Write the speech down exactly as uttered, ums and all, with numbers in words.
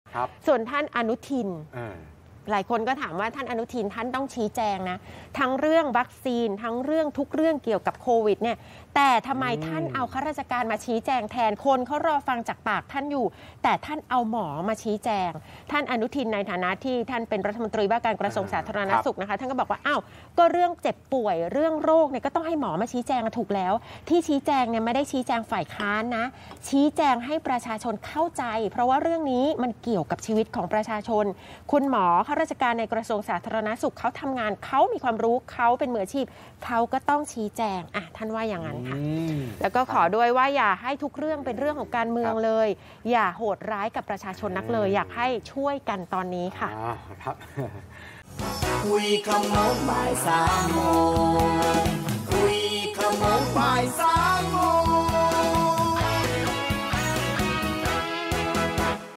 ส่วนท่านอนุทินหลายคนก็ถามว่าท่านอนุทินท่านต้องชี้แจงนะทั้งเรื่องวัคซีนทั้งเรื่องทุกเรื่องเกี่ยวกับโควิดเนี่ยแต่ทำไมท่านเอาข้าราชการมาชี้แจงแทนคนเขารอฟังจากปากท่านอยู่แต่ท่านเอาหมอมาชี้แจงท่านอนุทินในฐานะที่ท่านเป็นรัฐมนตรีว่าการกระทรวงสาธารณสุขนะคะท่านก็บอกว่าอ้าวก็เรื่องเจ็บป่วยเรื่องโรคเนี่ยก็ต้องให้หมอมาชี้แจงถูกแล้วที่ชี้แจงเนี่ยไม่ได้ชี้แจงฝ่ายค้านนะชี้แจงให้ประชาชนเข้าใจเพราะว่าเรื่องนี้มันเกี่ยวกับชีวิตของประชาชนคุณหมอข้าราชการในกระทรวงสาธารณสุขเขาทำงานเขามีความรู้เขาเป็นมืออาชีพเขาก็ต้องชี้แจงอ่ะท่านว่าอย่างนั้นค่ะแล้วก็ขอด้วยว่าอย่าให้ทุกเรื่องเป็นเรื่องของการเมืองเลยอย่าโหดร้ายกับประชาชนนักเลยอยากให้ช่วยกันตอนนี้ค่ะครับคุยขโมงบ่ายสามโมงคุยขโมงบ่ายสาม